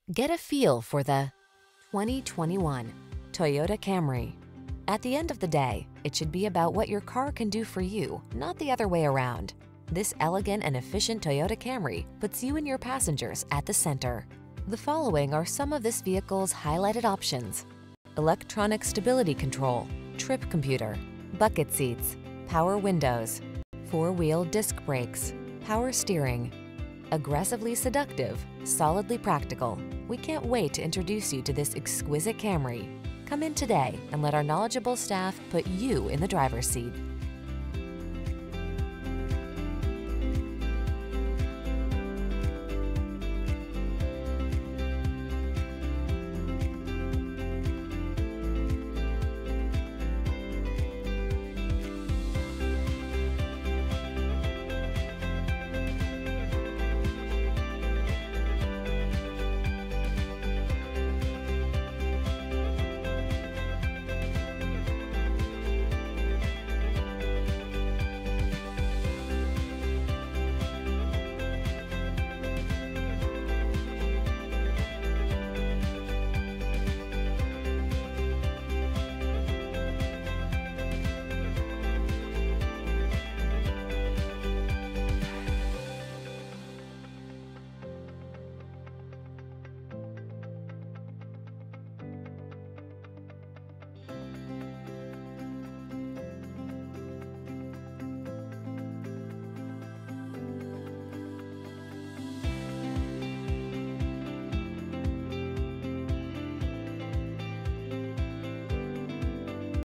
Get a feel for the 2021 Toyota Camry. At the end of the day, it should be about what your car can do for you, not the other way around. This elegant and efficient Toyota Camry puts you and your passengers at the center. The following are some of this vehicle's highlighted options: electronic stability control, trip computer, bucket seats, power windows, four-wheel disc brakes, power steering. Aggressively seductive, solidly practical. We can't wait to introduce you to this exquisite Camry. Come in today and let our knowledgeable staff put you in the driver's seat.